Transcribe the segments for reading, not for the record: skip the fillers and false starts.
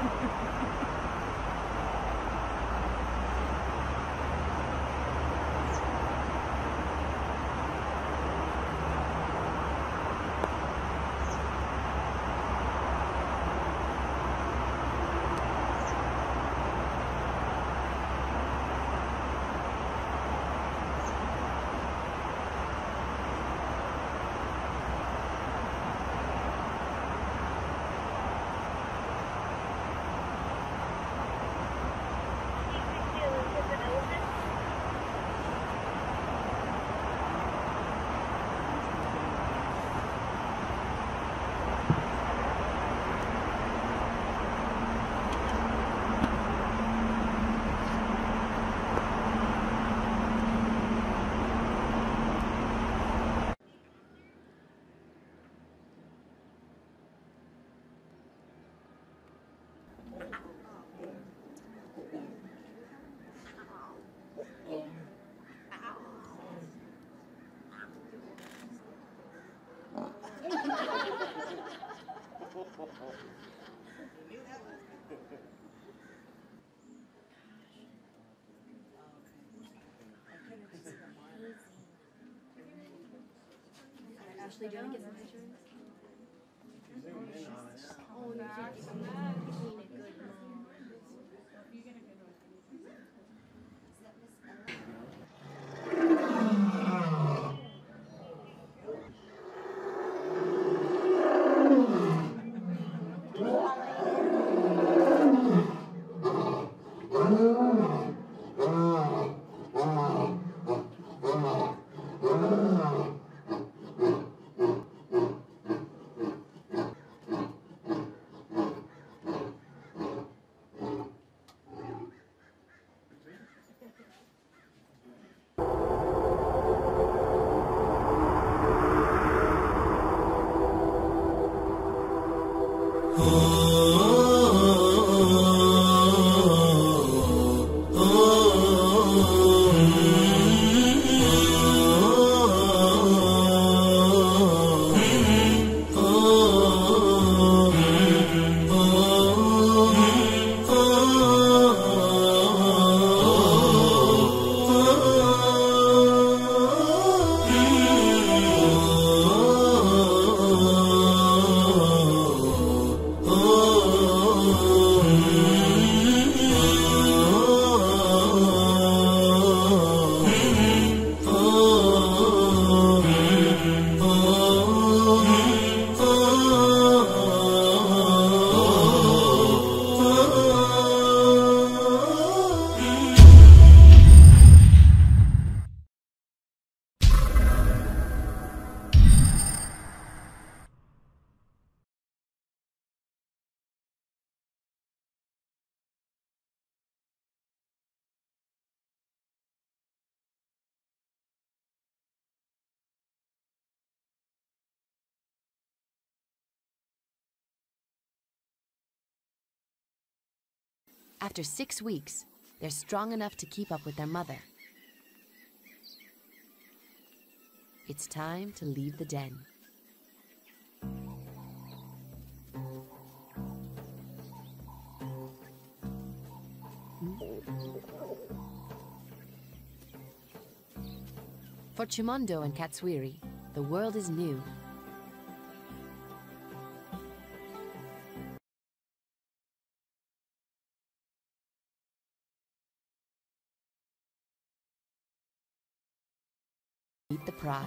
Ashley, do you want to get some pictures? Oh, you can't do that. Being a good mom. After 6 weeks, they're strong enough to keep up with their mother. It's time to leave the den. For Chimondo and Katswiri, the world is new. Meet the pride.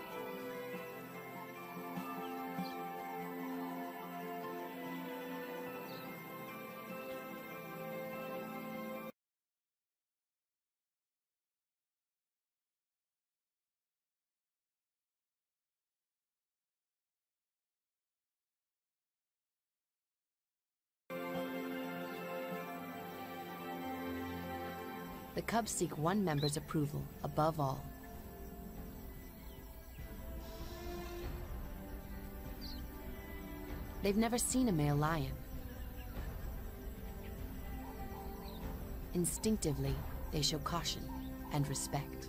The cubs seek one member's approval above all. They've never seen a male lion. Instinctively, they show caution and respect.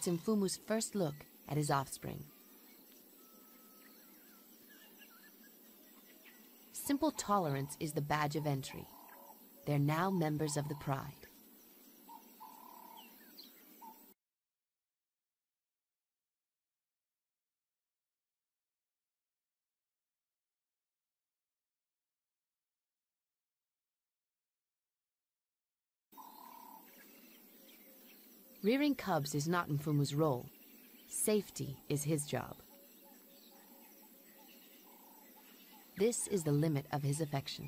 it's Mfumu's first look at his offspring. Simple tolerance is the badge of entry. They're now members of the pride. Rearing cubs is not Mfumu's role. Safety is his job. This is the limit of his affection.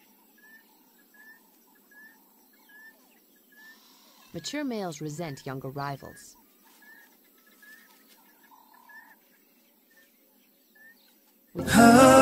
Mature males resent younger rivals. With